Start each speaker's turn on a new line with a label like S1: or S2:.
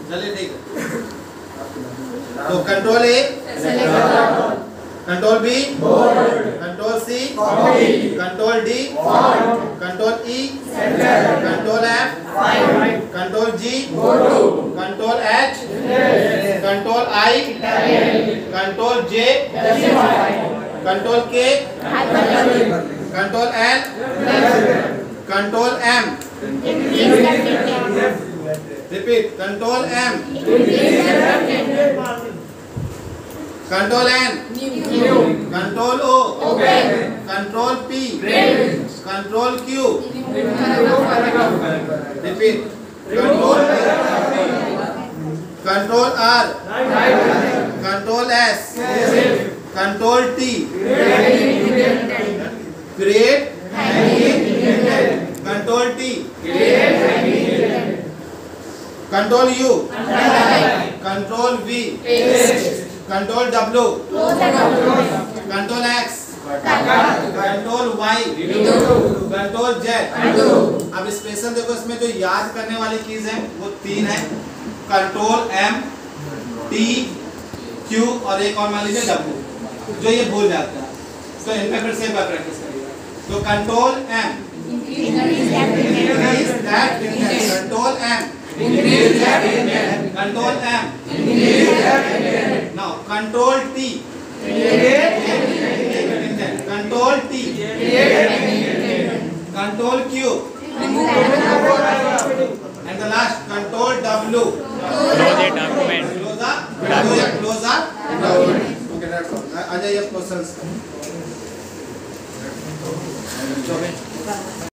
S1: चलिए ठीक है। तो control A, control B, control C, control D, control E, control F, control G, control H, control I, control J, control K, control L, control M, repeat, control M, control N, control O, control P, control Q, repeat, control R, control S, control T, create, control T, control U, control V, control W, control X, control Y, control Z. अब special देखो, इसमें जो याद करने वाली चीज है वो 3 है, कंट्रोल एम, टी, क्यू और एक और मान लीजिए डब्ल्यू, जो ये भूल जाता है। तो इनमें फिर से एक बार प्रैक्टिस करिएगा। तो control M, control M, control M, now control T, control T, control Q, and the last control W.
S2: Close the document.
S1: Close the document. Okay, that's all. आ जाइए क्वेश्चंस।